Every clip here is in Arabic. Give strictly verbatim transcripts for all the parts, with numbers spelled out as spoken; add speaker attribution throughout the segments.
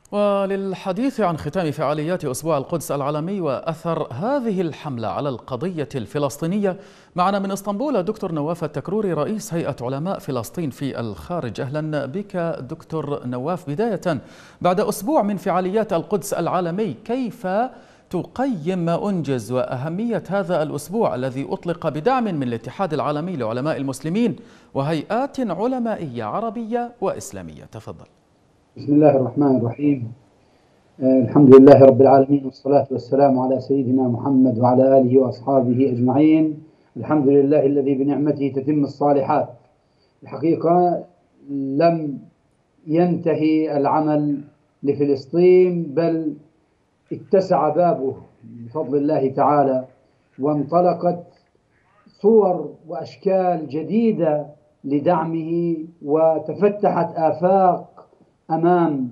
Speaker 1: وللحديث عن ختام فعاليات أسبوع القدس العالمي وأثر هذه الحملة على القضية الفلسطينية، معنا من اسطنبول دكتور نواف التكروري رئيس هيئة علماء فلسطين في الخارج. أهلا بك دكتور نواف. بداية، بعد أسبوع من فعاليات القدس العالمي، كيف تقيم ما أنجز وأهمية هذا الأسبوع الذي أطلق بدعم من الاتحاد العالمي لعلماء المسلمين وهيئات علمائية عربية وإسلامية؟ تفضل.
Speaker 2: بسم الله الرحمن الرحيم. آه الحمد لله رب العالمين، والصلاة والسلام على سيدنا محمد وعلى آله وأصحابه أجمعين. الحمد لله الذي بنعمته تتم الصالحات. الحقيقة لم ينتهي العمل لفلسطين، بل اتسع بابه بفضل الله تعالى، وانطلقت صور وأشكال جديدة لدعمه، وتفتحت آفاق أمام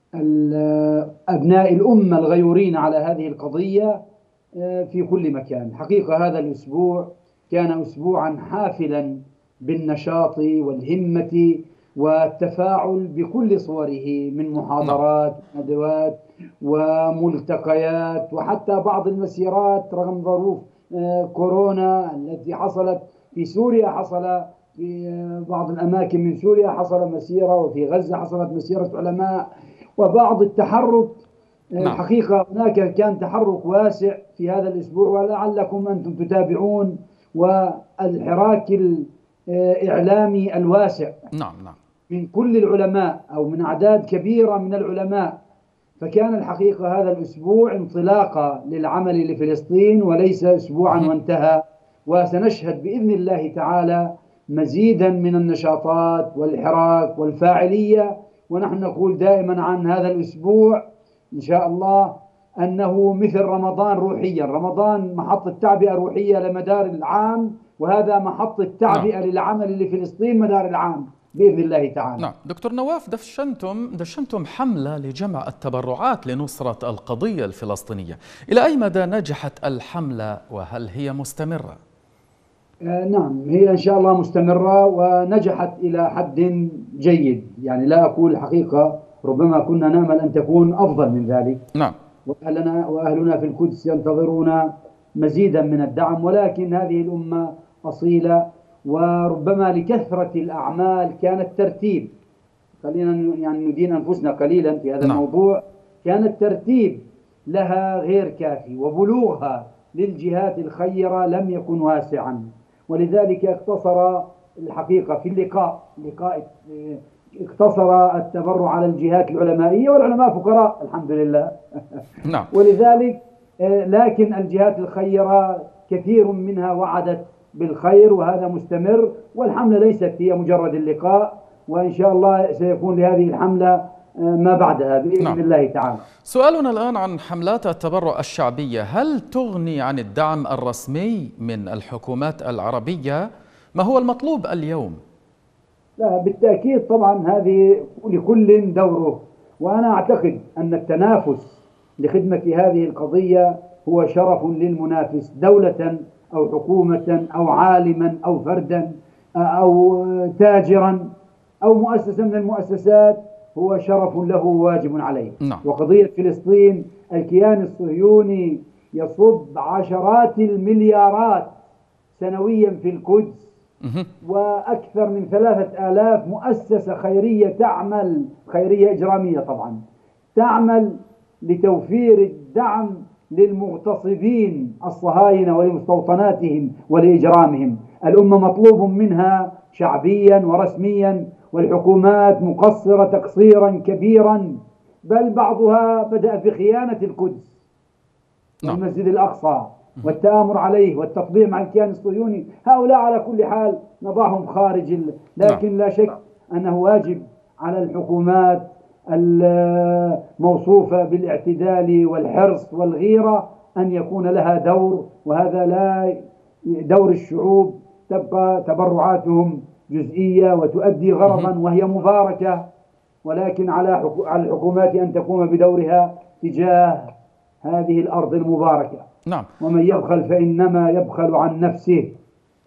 Speaker 2: أبناء الأمة الغيورين على هذه القضية في كل مكان. حقيقة هذا الأسبوع كان أسبوعا حافلا بالنشاط والهمة والتفاعل بكل صوره، من محاضرات وندوات وملتقيات، وحتى بعض المسيرات رغم ظروف كورونا التي حصلت في سوريا. حصل في بعض الأماكن من سوريا حصل مسيرة، وفي غزة حصلت مسيرة علماء، وبعض التحرك. الحقيقة هناك كان تحرك واسع في هذا الأسبوع، ولعلكم أنتم تتابعون، والحراك الإعلامي الواسع
Speaker 1: نعم نعم
Speaker 2: من كل العلماء أو من أعداد كبيرة من العلماء. فكان الحقيقة هذا الأسبوع انطلاقة للعمل لفلسطين، وليس أسبوعا وانتهى. وسنشهد بإذن الله تعالى مزيدا من النشاطات والحراك والفاعلية. ونحن نقول دائما عن هذا الأسبوع إن شاء الله أنه مثل رمضان روحيا. رمضان محطة تعبئة روحية لمدار العام، وهذا محطة تعبئة نعم. للعمل لفلسطين مدار العام بإذن الله تعالى.
Speaker 1: نعم دكتور نواف، دشنتم دشنتم حملة لجمع التبرعات لنصرة القضية الفلسطينية. إلى أي مدى نجحت الحملة، وهل هي مستمرة؟
Speaker 2: آه نعم، هي إن شاء الله مستمرة ونجحت إلى حد جيد. يعني لا أقول الحقيقة، ربما كنا نأمل أن تكون أفضل من ذلك.
Speaker 1: نعم.
Speaker 2: وأهلنا وأهلنا في القدس ينتظرون مزيدا من الدعم، ولكن هذه الأمة أصيلة، وربما لكثرة الأعمال كان الترتيب، خلينا يعني ندين أنفسنا قليلا في هذا نعم. الموضوع، كان الترتيب لها غير كافي، وبلوغها للجهات الخيرة لم يكن واسعا، ولذلك اقتصر الحقيقة في اللقاء لقاء اقتصر التبرع على الجهات العلمائية، والعلماء فقراء الحمد لله
Speaker 1: نعم.
Speaker 2: ولذلك لكن الجهات الخيرة كثير منها وعدت بالخير، وهذا مستمر. والحملة ليست هي مجرد اللقاء، وإن شاء الله سيكون لهذه الحملة ما بعدها بإذن نعم. الله تعالى.
Speaker 1: سؤالنا الآن عن حملات التبرع الشعبية، هل تغني عن الدعم الرسمي من الحكومات العربية؟ ما هو المطلوب اليوم؟
Speaker 2: لا بالتأكيد طبعا هذه لكل دوره، وأنا أعتقد أن التنافس لخدمة هذه القضية هو شرف للمنافس، دولة أو حكومة أو عالما أو فردا أو تاجرا أو مؤسسة من المؤسسات، هو شرف له واجب عليه.
Speaker 1: نعم.
Speaker 2: وقضية فلسطين، الكيان الصهيوني يصب عشرات المليارات سنويا في القدس، وأكثر من ثلاثة آلاف مؤسسة خيرية تعمل، خيرية إجرامية طبعا، تعمل لتوفير الدعم للمغتصبين الصهاينة ولمستوطناتهم ولإجرامهم. الأمة مطلوب منها شعبيا ورسميا، والحكومات مقصرة تقصيرا كبيرا، بل بعضها بدأ في خيانة القدس والمسجد الأقصى والتآمر عليه والتطبيع مع الكيان الصهيوني. هؤلاء على كل حال نضعهم خارج ال... لكن لا شك أنه واجب على الحكومات الموصوفة بالاعتدال والحرص والغيرة أن يكون لها دور، وهذا لا دور الشعوب. تبقى تبرعاتهم جزئية وتؤدي غرضا وهي مباركة، ولكن على على الحكومات أن تقوم بدورها تجاه هذه الأرض المباركة.
Speaker 1: نعم.
Speaker 2: ومن يبخل فإنما يبخل عن نفسه.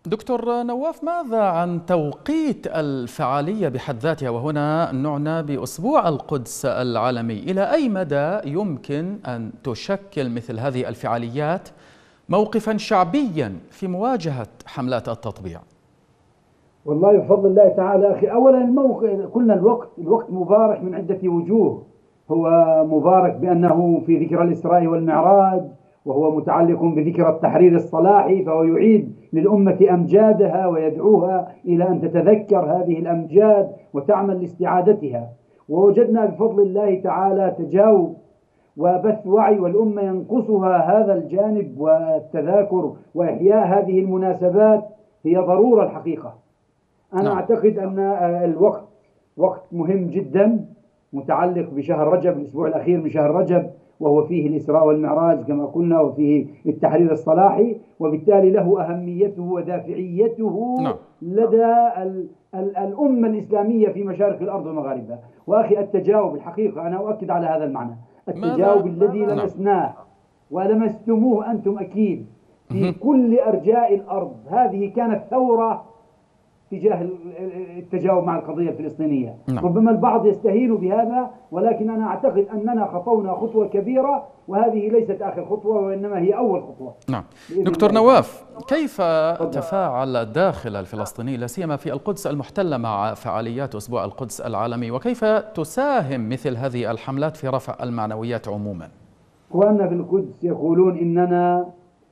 Speaker 1: دكتور نواف، ماذا عن توقيت الفعالية بحد ذاتها، وهنا نعنى بأسبوع القدس العالمي؟ إلى أي مدى يمكن أن تشكل مثل هذه الفعاليات موقفا شعبيا في مواجهة حملات التطبيع؟
Speaker 2: والله بفضل الله تعالى أخي، أولا الموقف قلنا الوقت الوقت مبارك من عدة وجوه. هو مبارك بأنه في ذكرى الإسراء والمعراج، وهو متعلق بذكرى التحرير الصلاحي، فهو يعيد للأمة أمجادها ويدعوها إلى أن تتذكر هذه الأمجاد وتعمل لاستعادتها. ووجدنا بفضل الله تعالى تجاوب وبث وعي، والأمة ينقصها هذا الجانب، والتذاكر وإحياء هذه المناسبات هي ضرورة الحقيقة. أنا
Speaker 1: نعم.
Speaker 2: أعتقد أن الوقت وقت مهم جدا متعلق بشهر رجب، الأسبوع الأخير من شهر رجب، وهو فيه الإسراء والمعراج كما قلنا، وفيه التحرير الصلاحي، وبالتالي له أهميته ودافعيته
Speaker 1: نعم.
Speaker 2: لدى ال ال الأمة الإسلامية في مشارق الأرض ومغاربها. وأخي التجاوب الحقيقة، أنا أؤكد على هذا المعنى، التجاوب الذي لمسناه ولمستموه أنتم أكيد في كل أرجاء الأرض، هذه كانت ثورة تجاه التجاوب مع القضية الفلسطينية.
Speaker 1: نعم.
Speaker 2: ربما البعض يستهين بهذا، ولكن أنا أعتقد أننا خطونا خطوة كبيرة، وهذه ليست آخر خطوة وإنما هي أول خطوة.
Speaker 1: نعم. دكتور نواف، كيف تفاعل الداخل الفلسطيني لا سيما في القدس المحتلة مع فعاليات أسبوع القدس العالمي، وكيف تساهم مثل هذه الحملات في رفع المعنويات عموما؟
Speaker 2: إخواننا في القدس يقولون إننا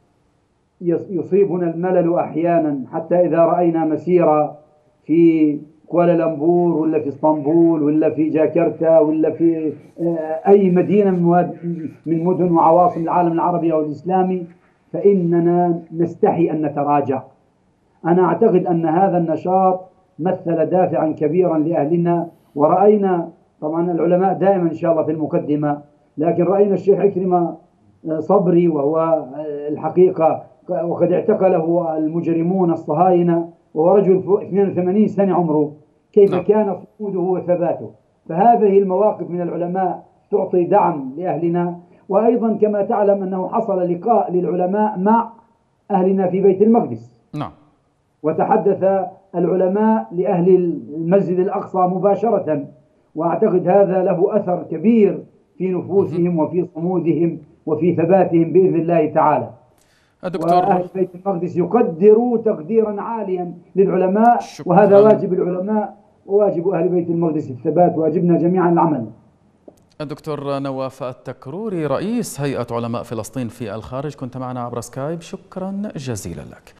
Speaker 2: يصيبنا الملل أحيانا، حتى إذا رأينا مسيرة في كوالالمبور ولا في اسطنبول ولا في جاكرتا ولا في أي مدينة من مدن وعواصم العالم العربي أو الإسلامي، فإننا نستحي أن نتراجع. أنا أعتقد أن هذا النشاط مثل دافعا كبيرا لأهلنا، ورأينا طبعا العلماء دائما إن شاء الله في المقدمة، لكن رأينا الشيخ عكرمة صبري، وهو الحقيقة وقد اعتقله المجرمون الصهاينة، وهو رجل اثنين وثمانين سنة عمره، كيف كان صموده وثباته. فهذه المواقف من العلماء تعطي دعم لأهلنا. وأيضا كما تعلم أنه حصل لقاء للعلماء مع أهلنا في بيت المقدس،
Speaker 1: نعم.
Speaker 2: وتحدث العلماء لأهل المسجد الأقصى مباشرة، وأعتقد هذا له أثر كبير في نفوسهم وفي صمودهم وفي ثباتهم بإذن الله تعالى.
Speaker 1: الدكتور،
Speaker 2: وأهل بيت المقدس يقدروا تقديرا عاليا للعلماء، وهذا واجب العلماء وواجب أهل بيت المقدس الثبات، واجبنا جميعا العمل.
Speaker 1: الدكتور نواف التكروري، رئيس هيئة علماء فلسطين في الخارج، كنت معنا عبر سكايب، شكرا جزيلا لك.